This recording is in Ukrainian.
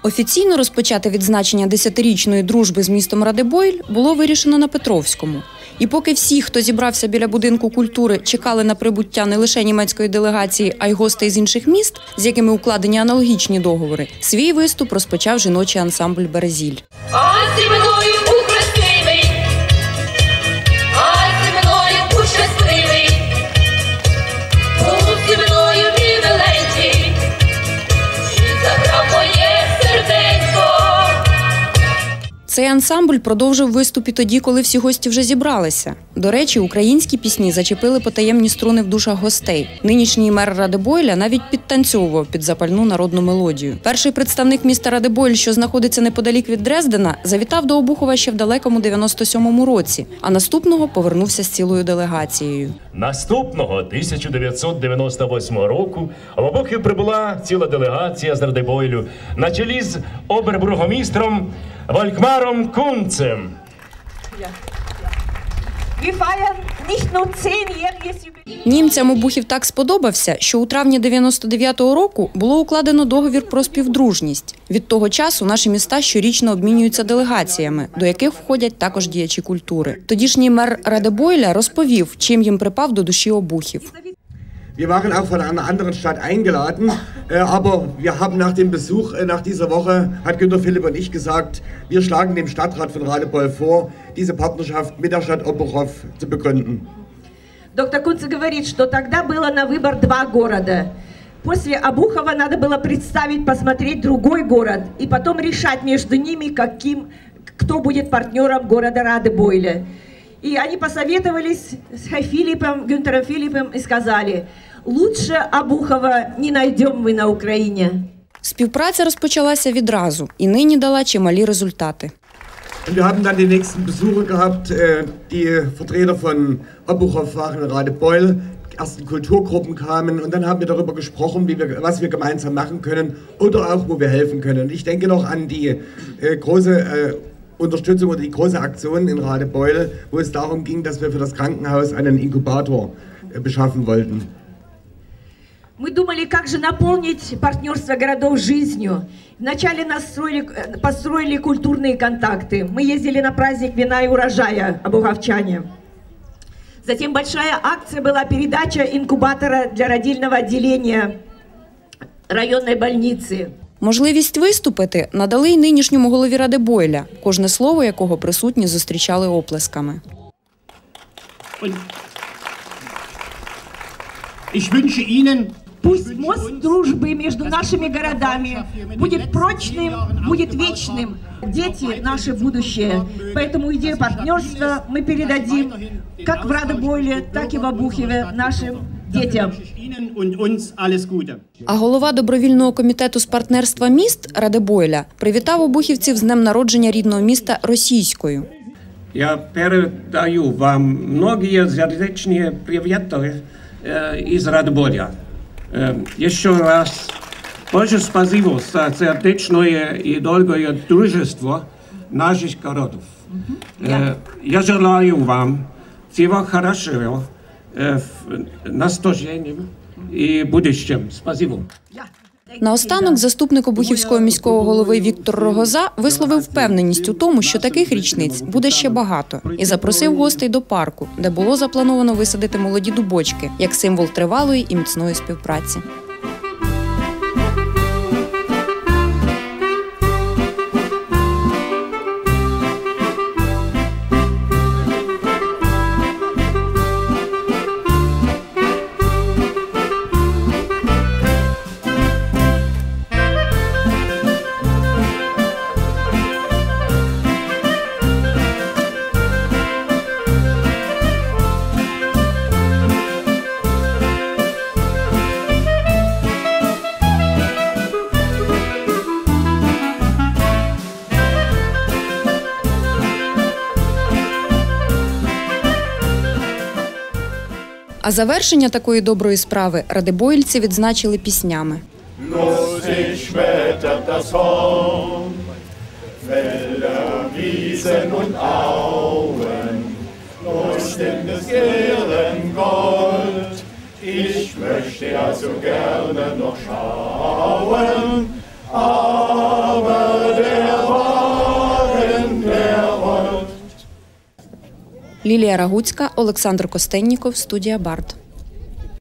Офіційно розпочати відзначення 10-річної дружби з містом Радебойль було вирішено на Петровському. І поки всі, хто зібрався біля будинку культури, чекали на прибуття не лише німецької делегації, а й гостей з інших міст, з якими укладені аналогічні договори, свій виступ розпочав жіночий ансамбль «Березіль». Цей ансамбль продовжив виступ і тоді, коли всі гості вже зібралися. До речі, українські пісні зачепили потаємні струни в душах гостей. Нинішній мер Радебойля навіть підтанцьовував під запальну народну мелодію. Перший представник міста Радебойль, що знаходиться неподалік від Дрездена, завітав до Обухова ще в далекому 97-му році, а наступного повернувся з цілою делегацією. Наступного 1998 року в Обухів прибула ціла делегація з Радебойлю на чолі з обербургомістром Волкмаром Кунцем. Німцям Обухів так сподобався, що у травні 99-го року було укладено договір про співдружність. Від того часу наші міста щорічно обмінюються делегаціями, до яких входять також діячі культури. Тодішній мер Радебойля розповів, чим їм припав до душі Обухів. Wir waren auch von einer anderen Stadt eingeladen, aber wir haben nach dem Besuch, nach dieser Woche, hat Günter Philipp und ich gesagt, wir schlagen dem Stadtrat von Radebeul vor, diese Partnerschaft mit der Stadt Obuchov zu begründen. Доктор Кунц говорит, что тогда было на выбор два города. После Обухова надо было представить, посмотреть другой город и потом решать между ними, кто будет партнером города Радебойля. И они посоветовались с Филиппом, Гюнтером Филиппом и сказали, лучше Обухова не найдем мы на Україні. Співпраця розпочалася відразу і нині дала чималі результати. Wir haben dann die nächsten Besuche gehabt, die Vertreter von Obuchov waren in Radebeul, die ersten Kulturgruppen kamen und dann haben wir darüber gesprochen, was wir gemeinsam machen können oder auch, wo wir helfen können. Und ich denke noch an die große Unterstützung oder die große Aktion in Radebeul, wo es darum ging, dass wir für das Krankenhaus einen Inkubator beschaffen wollten. Мы думали, как же наполнить партнерство городов жизнью. Вначале построили культурные контакты. Мы ездили на праздник вина и урожая, обуховчане. Затем большая акция была передача инкубатора для родильного отделения районной больницы. Можливість виступити надали й нинішньому голові Радебойля, кожне слово якого присутні зустрічали оплесками. Пусть мост дружбы между нашими городами будет прочным, будет вечным. Дети – наше будущее. Поэтому идею партнерства мы передадим как в Радебойле, так и в Обухове нашим дітям. А голова добровільного комітету з партнерства міст Радебойля привітав обухівців з днем народження рідного міста російською. Я передаю вам многие сердечные приветы из Радебойля. Еще раз большое спасибо за сердечное и долгое дружество наших городов. Я желаю вам всего хорошего в настоящем и будущем. Спасибо. Наостанок заступник обухівського міського голови Віктор Рогоза висловив впевненість у тому, що таких річниць буде ще багато, і запросив гостей до парку, де було заплановано висадити молоді дубочки, як символ тривалої і міцної співпраці. А завершення такої доброї справи радебойльці відзначили піснями. Lustig schmettert das Horn, Felder, Wiesen und Auen, leuchtendes Ehrengold. Ich möchte ja so gerne noch schauen, aber Лілія Рагуцька, Олександр Костенніков, студія Барт.